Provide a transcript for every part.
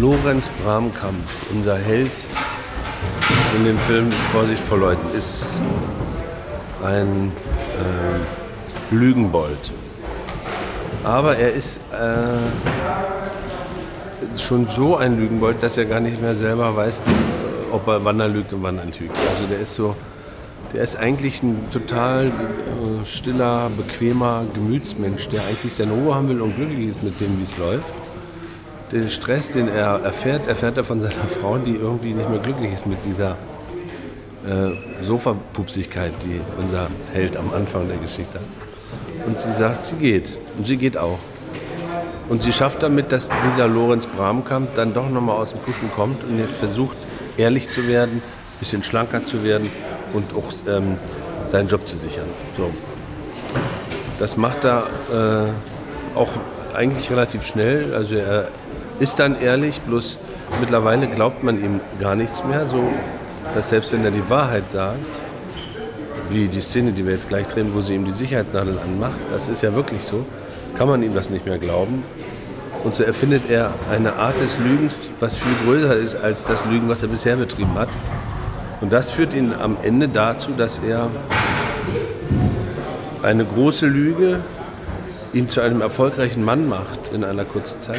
Lorenz Bramkamp, unser Held in dem Film Vorsicht vor Leuten, ist ein Lügenbold. Aber er ist schon so ein Lügenbold, dass er gar nicht mehr selber weiß, wann er lügt und wann er nicht lügt. Also der ist eigentlich ein total stiller, bequemer Gemütsmensch, der eigentlich seine Ruhe haben will und glücklich ist mit dem, wie es läuft. Den Stress, den er erfährt er von seiner Frau, die irgendwie nicht mehr glücklich ist mit dieser Sofapupsigkeit, die unser Held am Anfang der Geschichte hat. Und sie sagt, sie geht. Und sie geht auch. Und sie schafft damit, dass dieser Lorenz Bramkamp dann doch nochmal aus dem Puschen kommt und jetzt versucht, ehrlich zu werden, ein bisschen schlanker zu werden und auch seinen Job zu sichern. So. Das macht er auch eigentlich relativ schnell. Also er ist dann ehrlich, bloß mittlerweile glaubt man ihm gar nichts mehr, so dass selbst wenn er die Wahrheit sagt, wie die Szene, die wir jetzt gleich drehen, wo sie ihm die Sicherheitsnadel anmacht, das ist ja wirklich so, kann man ihm das nicht mehr glauben. Und so erfindet er eine Art des Lügens, was viel größer ist als das Lügen, was er bisher betrieben hat. Und das führt ihn am Ende dazu, dass er eine große Lüge ihn zu einem erfolgreichen Mann macht in einer kurzen Zeit.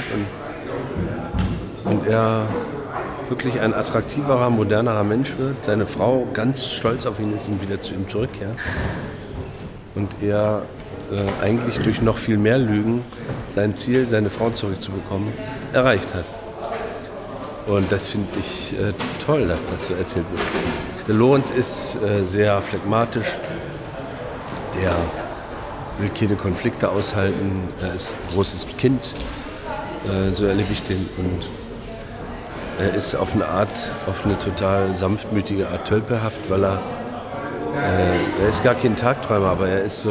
Und er wirklich ein attraktiverer, modernerer Mensch wird. Seine Frau ganz stolz auf ihn ist und wieder zu ihm zurückkehrt. Und er eigentlich durch noch viel mehr Lügen sein Ziel, seine Frau zurückzubekommen, erreicht hat. Und das finde ich toll, dass das so erzählt wird. Der Lorenz ist sehr phlegmatisch. Der will keine Konflikte aushalten. Er ist ein großes Kind. So erlebe ich den. Und er ist auf eine total sanftmütige Art tölpelhaft, weil er ist gar kein Tagträumer, aber er ist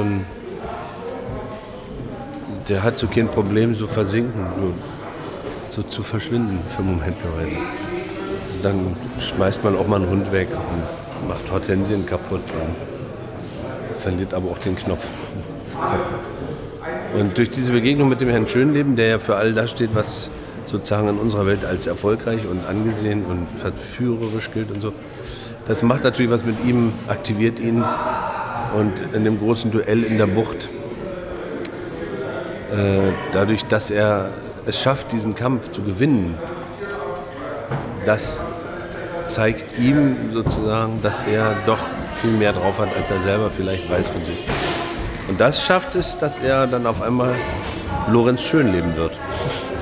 der hat so kein Problem, so versinken, so zu verschwinden für momenteweise. Dann schmeißt man auch mal einen Hund weg und macht Hortensien kaputt und verliert aber auch den Knopf. Und durch diese Begegnung mit dem Herrn Schönleben, der ja für all das steht, was sozusagen in unserer Welt als erfolgreich und angesehen und verführerisch gilt und so, das macht natürlich was mit ihm, aktiviert ihn. Und in dem großen Duell in der Bucht, dadurch, dass er es schafft, diesen Kampf zu gewinnen, das zeigt ihm sozusagen, dass er doch viel mehr drauf hat, als er selber vielleicht weiß von sich. Und das schafft es, dass er dann auf einmal Lorenz Schönleben wird.